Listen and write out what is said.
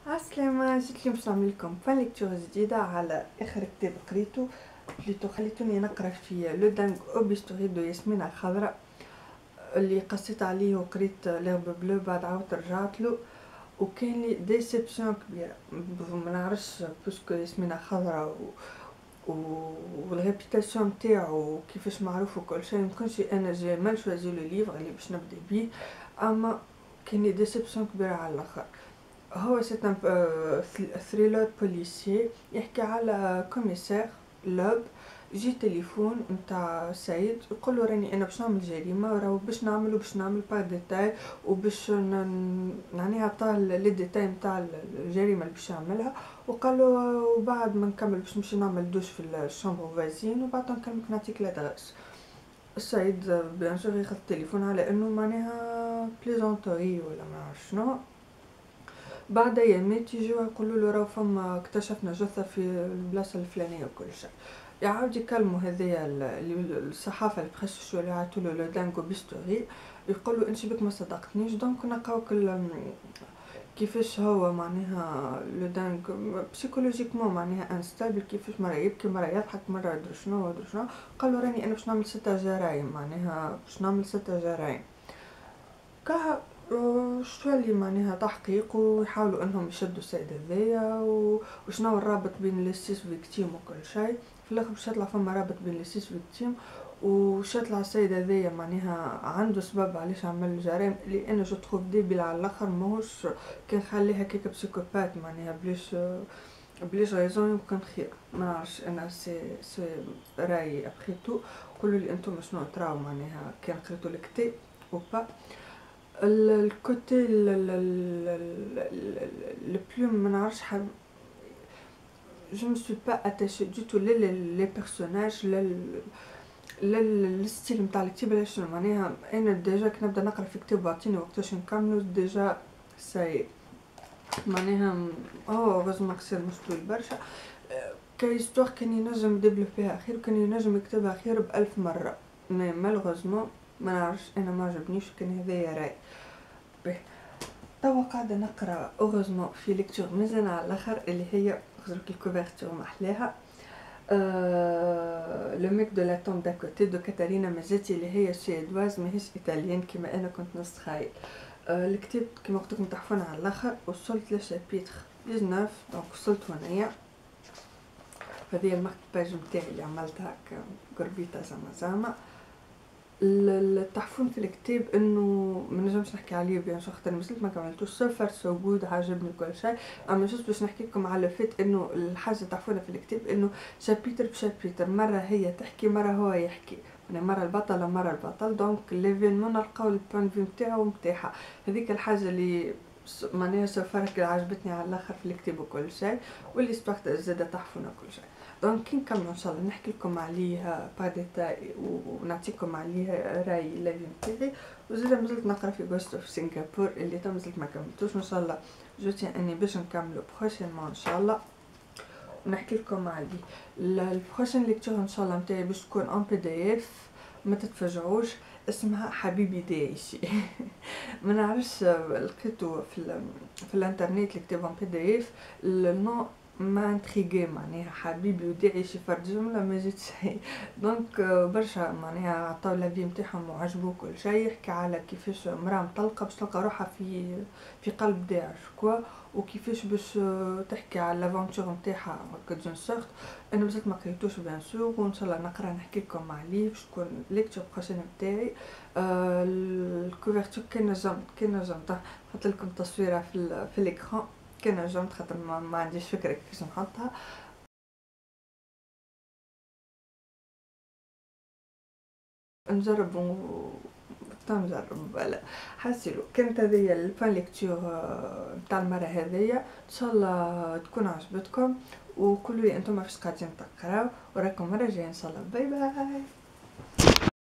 عالسلامة، جيت اليوم باش نعمل لكم فان ليكتور جديدة على اخر كتاب قريتو. خليتوني نقرا في لو دانغ اوبستوري دو ياسمين الخضراء اللي قصيت عليه وقريت ليرب بلو، بعد عاودت رجعت له وكان لي ديسيبسيون كبيرة. ما نعرفش باسكو ياسمين الخضراء والريبيتاسيون نتاعو كيفاش معروف وكل شيء، مكنش انا جي مال شوازي لو ليفر اللي باش نبدا بيه، اما كان لي ديسيبسيون كبيرة على الاخر. هو سيت ان ثريلر بوليسي يحكي على كوميسار لوب يجي تليفون نتاع سيد يقولو راني انا باش نعمل جريمه وراهو باش نعمل با ديتاي وباش يعني عطاه لي ديتاي نتاع الجريمه اللي باش يعملها، وقالو وبعد ما نكمل باش نمشي نعمل دوش في الشامبر فازين وبعد نكلمك نعطيك لادغيس. السيد بيان سور ياخذ التليفون على انه معناها بليزونتوري ولا ما عرف شنو. بعد ايامات يجيو يقولوا له راه فما اكتشفنا جثه في البلاصه الفلانيه وكل شيء. يعاود يكلموا هذيا الصحافه اللي تخششوا اللي عطولو لو دانغو بيستوري، يقولوا انت بك ما صدقتنيش دونك نلقاوك كيفاش هو معناها لو دانغ بسيكولوجيكمون معناها انستابل، كيفاش مره يبكي مره يضحك مره يدري شنو. قالوا راني انا باش نعمل 6 جرائم، معناها باش نعمل 6 جرائم كا شو اللي معناها تحقيق ويحاولوا انهم يشدوا السيد هذايا وشنو الرابط بين لي سيس فيكتيم وكل شيء. في الاخر باش يطلع فما رابط بين لي سيس فيكتيم، وش يطلع السيد هذايا معناها عنده سبب علاش عمل الجرائم اللي انا جو تروف ديبيل على الاخر، ماهوش كان خليها كيك بسيكوبات معناها بليش غيزون يمكن خير، ما نعرفش انا سي راي ابخيتو. قولوا لي انتم شنو تراو معناها كان قريتوا الكتاب او با. الكوتي le plus ما نعرفش je me suis pas attachée du tout les personnages للستيل نتاع الكتاب. علاش معناها انا ديجا كي نبدا نقرا في كتاب واعطيني وقتاش نكملو ديجا ساي معناها هو غزما قصير مش طويل برشا. كايستوار كان ينجم ديفلوبيها خير وكان ينجم يكتبها خير ب1000 مرة، مي مالوغوزمون ما نعرفش انا ما عجبنيش، كان هذايا راي. توا قاعده نقرا اوغوزمون في ليكتور مزيانه على الاخر اللي هي خزرك الكوفرتور محلاها لو ميك دو لا توم دا كوتي دو كاتارينا مازيتي اللي هي سويدواز ماهيش ايطاليان كيما انا كنت نتخيل. الكتاب كيما قلت لكم تحفون على الاخر، وصلت لشابيتر 19 دونك وصلت هنايا. هذه المكتبه نتاعي اللي عملتها هكا قربيتها زعما التحفون في الكتاب انه ما نجمش نحكي عليه بيان سور خاطر مازلت ما كملتوش سوفر سو جود عجبني كل شيء، اما جست باش نحكي لكم على فات انه الحاجه تحفونه في الكتاب انه شابيتر بشابيتر مره هي تحكي مره هو يحكي، يعني مره البطله مره البطل، دونك ليفينمون نلقاو البوان فيو نتاعو نتاعها. هذيك الحاجه اللي معناها سوفرك اللي عجبتني على الاخر في الكتاب وكل شيء، واللي استوقت زاده تحفونه كل شيء. دونك كي نكمل ان شاء الله نحكي لكم عليه با ديتاي ونعطيكم عليه راي لافي نتاعي. وزيد مازلت نقرا في غوست اوف سنغافور اللي تو مازلت ما كملتوش، ان شاء الله جوتي اني باش نكملو بروشينمون ان شاء الله ونحكي لكم عليه. البروشين ليكتور ان شاء الله نتاعي باش تكون ان بي دي اف، ما تتفاجعوش، اسمها حبيبي دايشي ما نعرفش لقيته في الانترنت الكتاب ان بي دي اف، النو ما انتريغي معناها حبيبي وداعي شي فرد جمله ما جيت شيء. دونك برشا معناها عطاو لافي نتاعهم وعجبو كل شيء، يحكي على كيفاش مراه مطلقه باش تلقى روحها في قلب داعش كوا، وكيفاش باش تحكي على لافونتور نتاعها هكا دون سورت. انا مازلت ما قريتوش بيان سور، وان شاء الله نقرا نحكي لكم عليه باش تكون ليكتور بروشين نتاعي. الكوفرتور كي نجمت نحط لكم تصويره في الاكران كي نجمت خاطر ما عنديش فكره كيفاش نحطها. نجرب فوالا حاسيلو. كانت هذيا الفان ليكتور نتاع المره هذيا، ان شاء الله تكون عجبتكم وقولوا لي انتم كيفاش قاعدين تقراو، وراكم مره جايه ان شاء الله. باي باي.